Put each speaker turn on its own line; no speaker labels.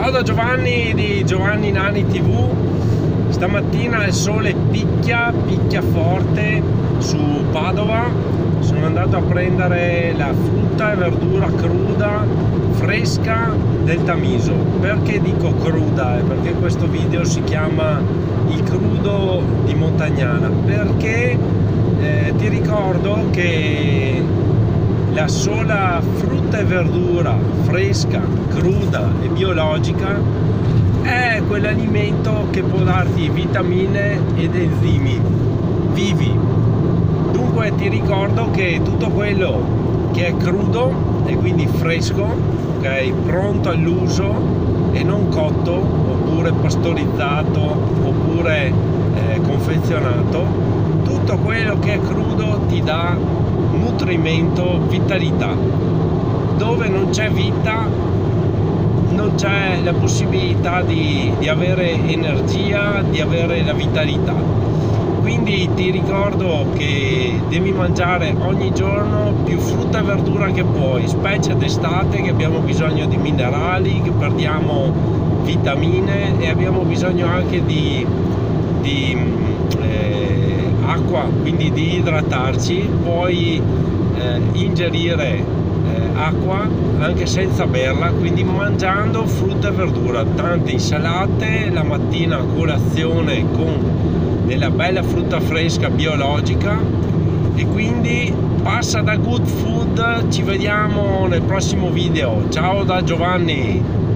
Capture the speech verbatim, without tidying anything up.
Ciao da Giovanni di Giovanni Nani tivù. Stamattina il sole picchia, picchia forte su Padova. Sono andato a prendere la frutta e verdura cruda, fresca del Tamiso. Perché dico cruda? Perché questo video si chiama Il crudo di Montagnana. Perché eh, ti ricordo che la sola frutta e verdura fresca, cruda e biologica è quell'alimento che può darti vitamine ed enzimi vivi. Dunque ti ricordo che tutto quello che è crudo e quindi fresco, ok, pronto all'uso e non cotto oppure pastorizzato oppure eh, confezionato, tutto quello che è crudo ti dà nutrimento, vitalità. Dove non c'è vita non c'è la possibilità di, di avere energia, di avere la vitalità. Quindi ti ricordo che devi mangiare ogni giorno più frutta e verdura che puoi, specie d'estate che abbiamo bisogno di minerali, che perdiamo vitamine e abbiamo bisogno anche di, di eh, acqua, quindi di idratarci. Puoi eh, ingerire acqua anche senza berla, quindi mangiando frutta e verdura, tante insalate la mattina a colazione con della bella frutta fresca biologica. E quindi passa da Good Food, ci vediamo nel prossimo video. Ciao da Giovanni.